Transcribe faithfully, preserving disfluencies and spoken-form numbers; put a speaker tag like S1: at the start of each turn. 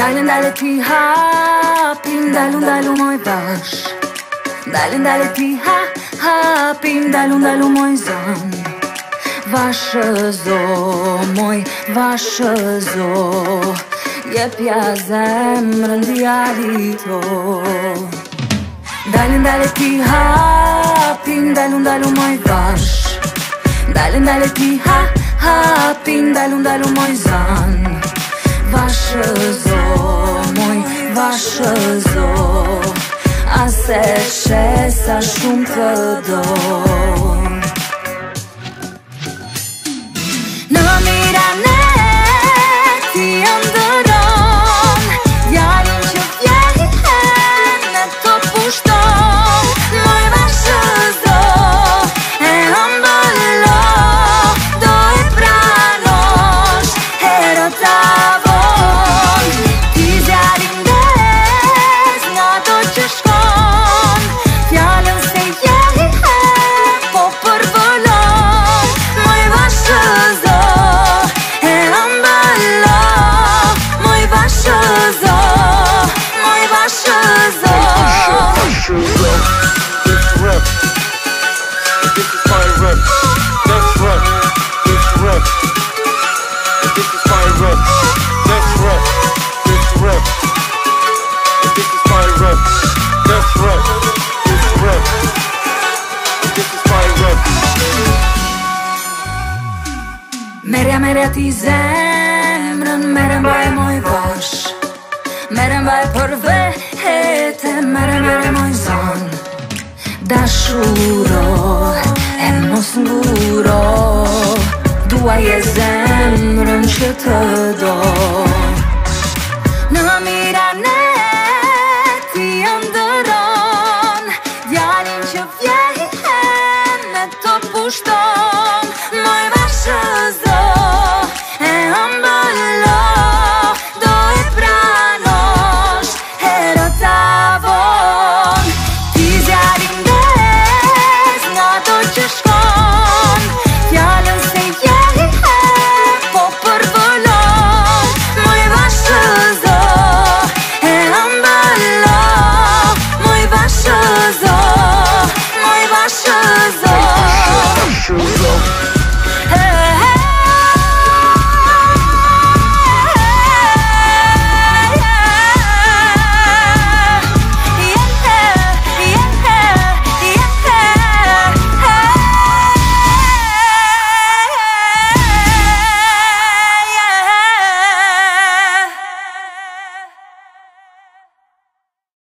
S1: Ndale, ndale ti hapi, ndalu, ndalu moj bash. Ndale, ndale ti ha, hapi, ndalu, ndalu moj zan. Vaše zo, moj, vaše zo, jepja zemrën djalito. Ndale, ndale ti hapi, ndalu, ndalu moj bash. Ndale, ndale ti ha, hapi, ndalu, ndalu moj zan. Vaše zo, moj, vaše zo, a se që sa shumë të do. Në mirane ti ëndëron, djalin që vjen në të pushton. Moj vaše zo, e ëmbëllo, do e pranosh herota. Merja, merja ti zemrën, mere mbaj moj vash. Mere mbaj për vete, mere mere moj zan. Dashuro, e mos nguro, duaj e zemrën që të do.